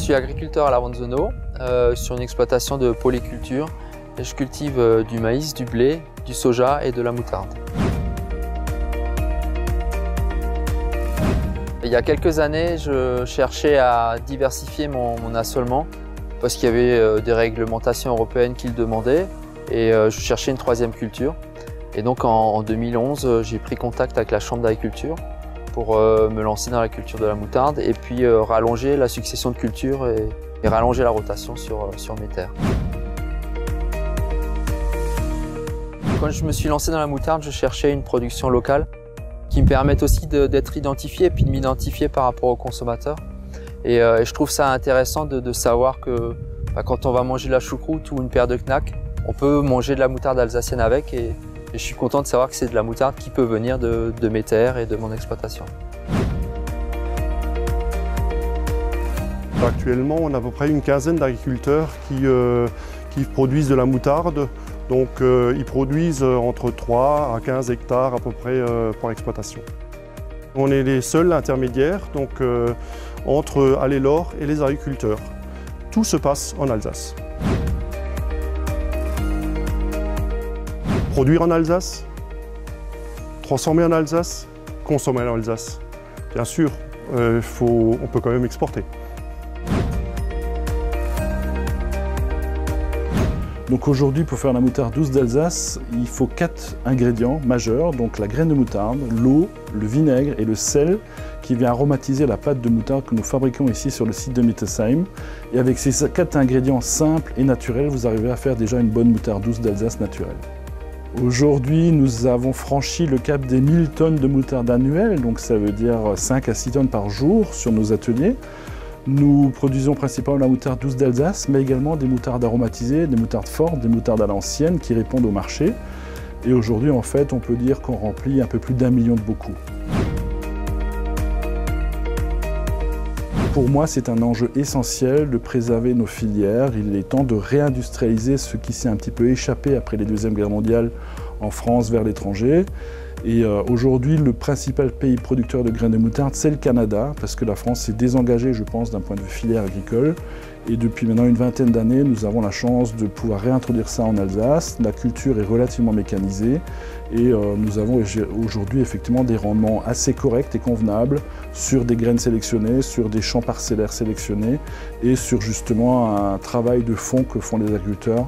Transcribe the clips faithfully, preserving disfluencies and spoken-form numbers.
suis agriculteur à la Ronzono, euh, sur une exploitation de polyculture et je cultive euh, du maïs, du blé, du soja et de la moutarde. Il y a quelques années, je cherchais à diversifier mon, mon assolement parce qu'il y avait euh, des réglementations européennes qui le demandaient et euh, je cherchais une troisième culture. Et donc en, en deux mille onze, euh, j'ai pris contact avec la Chambre d'agriculture pour euh, me lancer dans la culture de la moutarde et puis euh, rallonger la succession de cultures et, et rallonger la rotation sur, sur mes terres. Quand je me suis lancé dans la moutarde, je cherchais une production locale qui me permette aussi d'être identifié et puis de m'identifier par rapport aux consommateurs. Et, euh, et je trouve ça intéressant de, de savoir que bah, quand on va manger de la choucroute ou une paire de knacks, on peut manger de la moutarde alsacienne avec et, et je suis content de savoir que c'est de la moutarde qui peut venir de, de mes terres et de mon exploitation. Actuellement, on a à peu près une quinzaine d'agriculteurs qui, euh, qui produisent de la moutarde. Donc euh, ils produisent entre trois à quinze hectares à peu près euh, par exploitation. On est les seuls intermédiaires donc, euh, entre Allelor et les agriculteurs. Tout se passe en Alsace. Produire en Alsace, transformer en Alsace, consommer en Alsace. Bien sûr, euh, faut, on peut quand même exporter. Donc aujourd'hui, pour faire la moutarde douce d'Alsace, il faut quatre ingrédients majeurs, donc la graine de moutarde, l'eau, le vinaigre et le sel qui vient aromatiser la pâte de moutarde que nous fabriquons ici sur le site de Mittesheim. Et avec ces quatre ingrédients simples et naturels, vous arrivez à faire déjà une bonne moutarde douce d'Alsace naturelle. Aujourd'hui, nous avons franchi le cap des mille tonnes de moutarde annuelle, donc ça veut dire cinq à six tonnes par jour sur nos ateliers. Nous produisons principalement la moutarde douce d'Alsace, mais également des moutardes aromatisées, des moutardes fortes, des moutardes à l'ancienne qui répondent au marché. Et aujourd'hui, en fait, on peut dire qu'on remplit un peu plus d'un million de bocaux. Pour moi, c'est un enjeu essentiel de préserver nos filières. Il est temps de réindustrialiser ce qui s'est un petit peu échappé après les Deuxième Guerre mondiale en France vers l'étranger. Et euh, aujourd'hui, le principal pays producteur de graines de moutarde, c'est le Canada, parce que la France s'est désengagée, je pense, d'un point de vue filière agricole. Et depuis maintenant une vingtaine d'années, nous avons la chance de pouvoir réintroduire ça en Alsace. La culture est relativement mécanisée et euh, nous avons aujourd'hui effectivement des rendements assez corrects et convenables sur des graines sélectionnées, sur des champs parcellaires sélectionnés et sur justement un travail de fond que font les agriculteurs.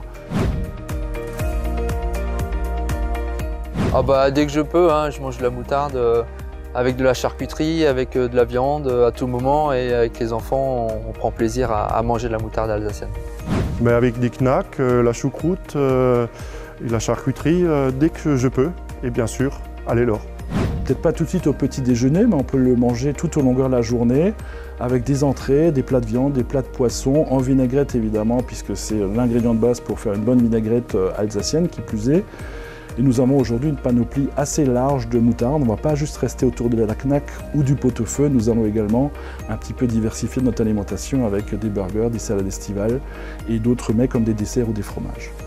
Ah bah, dès que je peux, hein, je mange de la moutarde euh, avec de la charcuterie, avec euh, de la viande euh, à tout moment et avec les enfants, on, on prend plaisir à, à manger de la moutarde alsacienne. Mais avec des knacks, euh, la choucroute euh, et la charcuterie, euh, dès que je peux, et bien sûr, Allelor. Peut-être pas tout de suite au petit déjeuner, mais on peut le manger tout au longueur de la journée avec des entrées, des plats de viande, des plats de poisson, en vinaigrette évidemment, puisque c'est l'ingrédient de base pour faire une bonne vinaigrette alsacienne qui plus est. Et nous avons aujourd'hui une panoplie assez large de moutarde. On ne va pas juste rester autour de la knack ou du pot-au-feu. Nous allons également un petit peu diversifier notre alimentation avec des burgers, des salades estivales et d'autres mets comme des desserts ou des fromages.